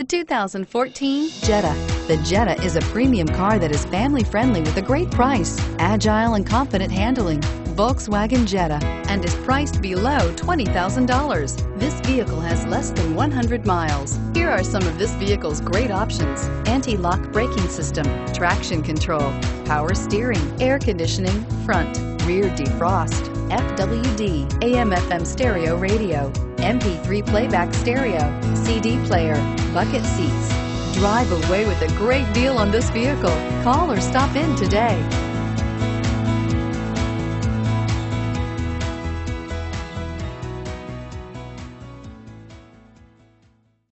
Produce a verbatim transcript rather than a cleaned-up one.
The two thousand fourteen Jetta. The Jetta is a premium car that is family-friendly with a great price, agile and confident handling. Volkswagen Jetta, and is priced below twenty thousand dollars. This vehicle has less than one hundred miles. Here are some of this vehicle's great options: anti-lock braking system, traction control, power steering, air conditioning, front, rear defrost, F W D, A M F M stereo radio, M P three playback stereo, C D player, bucket seats. Drive away with a great deal on this vehicle. Call or stop in today.